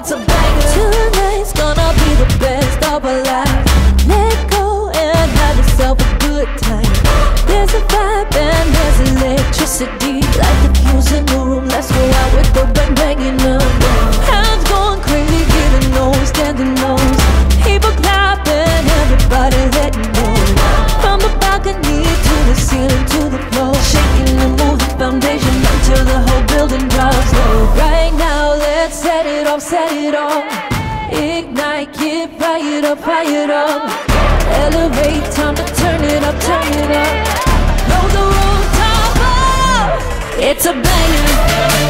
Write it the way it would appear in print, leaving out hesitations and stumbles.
it's a banger. Tonight's gonna be the best of our life. Let go and have yourself a good time. There's a vibe and there's electricity, like the fuse in the room. Let's go out with the bang banging up. Hands going crazy, giving nose, standing nose. People clapping, everybody letting go. From the balcony to the ceiling to the floor, shaking and move the foundation until the whole building drops low. Right now, let's set it off, set it off. Ignite, get fired up, fired up. Elevate, time to turn it up, turn it up. Blow the rooftop up. It's a banger.